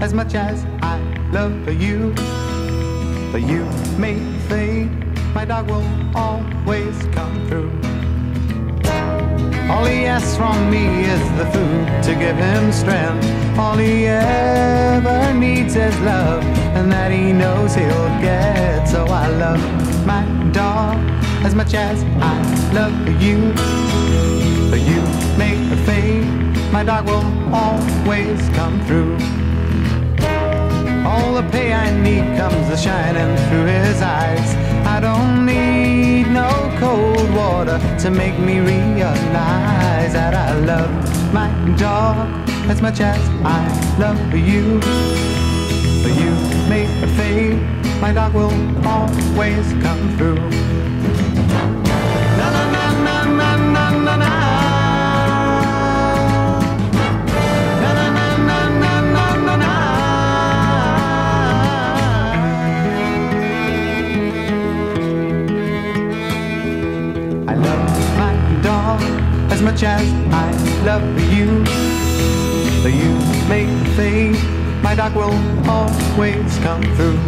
as much as I love you. The you may fade, my dog will always come through. All he asks from me is the food to give him strength. All he ever needs is love, and that he knows he'll get. So I love my dog as much as I love you. The you may fade, my dog will always come through. All the pay I need comes a-shining through his eyes. I don't need no cold water to make me realize that I love my dog as much as I love you. But you may fade, my dog will always come through. Na na na na na na na na. As much as I love you, the you may fade, my dog will always come through.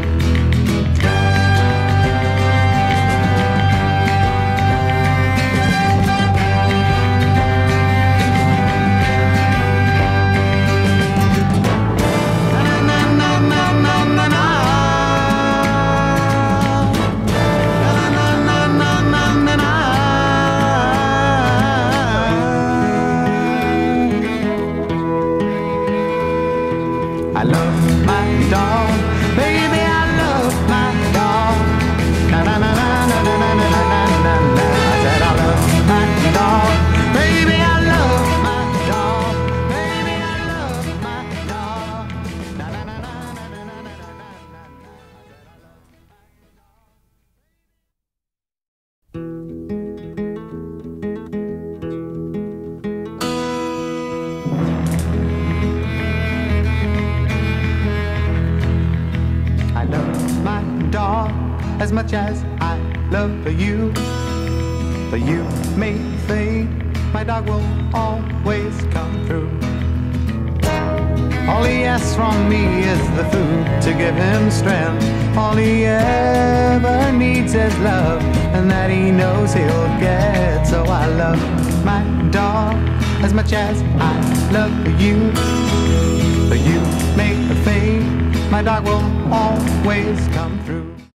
I love my dog, baby, I love my dog. Na na na na na na na na na na na. I said I love my dog, baby, I love my dog, baby, I love my dog. Na na na na na na na na na. As much as I love you, but you may fade, my dog will always come through. All he asks from me is the food to give him strength. All he ever needs is love, and that he knows he'll get. So I love my dog as much as I love you. But you may fade, my dog will always come through.